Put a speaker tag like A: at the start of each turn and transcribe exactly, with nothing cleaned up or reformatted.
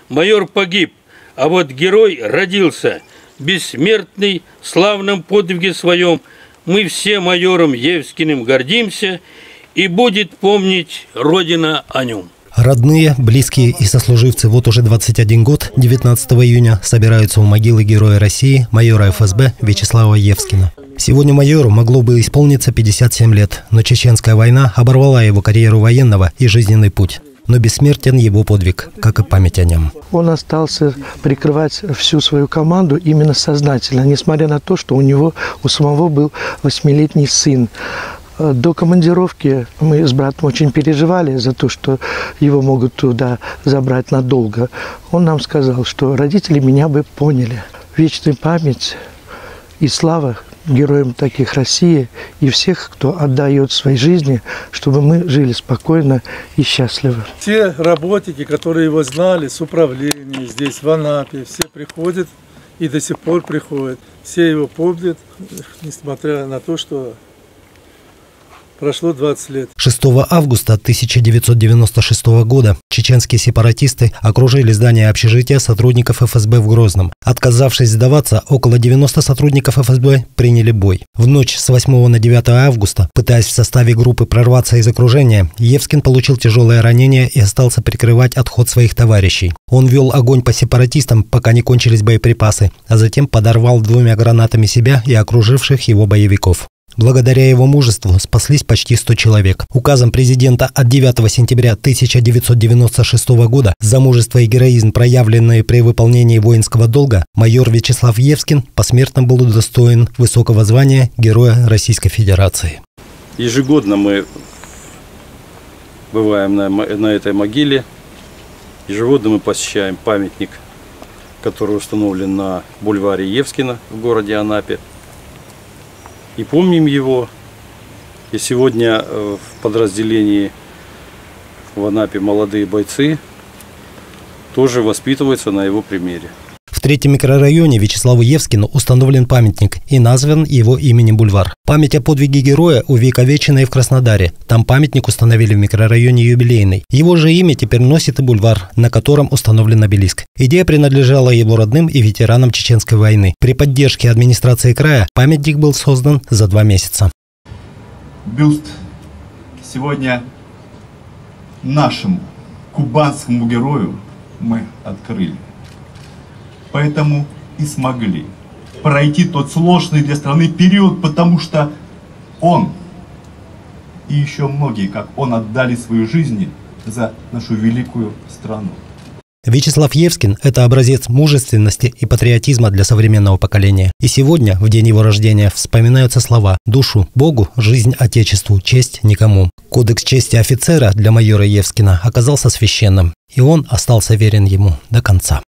A: майор погиб, а вот герой родился, бессмертный, в славном подвиге своем. Мы все майором Евскиным гордимся, и будет помнить Родина о нем.
B: Родные, близкие и сослуживцы вот уже двадцать один год, девятнадцатого июня, собираются у могилы Героя России, майора эф эс бэ Вячеслава Евскина. Сегодня майору могло бы исполниться пятьдесят семь лет, но Чеченская война оборвала его карьеру военного и жизненный путь. Но бессмертен его подвиг, как и память о нем.
C: Он остался прикрывать всю свою команду именно сознательно, несмотря на то, что у него у самого был восьмилетний сын. До командировки мы с братом очень переживали за то, что его могут туда забрать надолго. Он нам сказал, что родители меня бы поняли. Вечная память и слава героям таких России и всех, кто отдает своей жизни, чтобы мы жили спокойно и счастливо.
D: Те работники, которые его знали с управления здесь, в Анапе, все приходят и до сих пор приходят. Все его помнят, несмотря на то, что прошло двадцать лет.
B: шестого августа тысяча девятьсот девяносто шестого года чеченские сепаратисты окружили здание общежития сотрудников эф эс бэ в Грозном. Отказавшись сдаваться, около девяноста сотрудников эф эс бэ приняли бой. В ночь с восьмого на девятое августа, пытаясь в составе группы прорваться из окружения, Евскин получил тяжелое ранение и остался прикрывать отход своих товарищей. Он вел огонь по сепаратистам, пока не кончились боеприпасы, а затем подорвал двумя гранатами себя и окруживших его боевиков. Благодаря его мужеству спаслись почти сто человек. Указом президента от девятого сентября тысяча девятьсот девяносто шестого года за мужество и героизм, проявленные при выполнении воинского долга, майор Вячеслав Евскин посмертно был удостоен высокого звания Героя Российской Федерации.
E: Ежегодно мы бываем на, на этой могиле. Ежегодно мы посещаем памятник, который установлен на бульваре Евскина в городе Анапе. И помним его. И сегодня в подразделении в Анапе молодые бойцы тоже воспитываются на его примере.
B: В третьем микрорайоне Вячеславу Евскину установлен памятник и назван его именем бульвар. Память о подвиге героя увековечена и в Краснодаре. Там памятник установили в микрорайоне Юбилейный. Его же имя теперь носит и бульвар, на котором установлен обелиск. Идея принадлежала его родным и ветеранам Чеченской войны. При поддержке администрации края памятник был создан за два месяца.
F: Бюст сегодня нашему кубанскому герою мы открыли. Поэтому и смогли пройти тот сложный для страны период, потому что он и еще многие, как он, отдали свою жизнь за нашу великую страну.
B: Вячеслав Евскин – это образец мужественности и патриотизма для современного поколения. И сегодня, в день его рождения, вспоминаются слова «Душу Богу, жизнь Отечеству, честь никому». Кодекс чести офицера для майора Евскина оказался священным, и он остался верен ему до конца.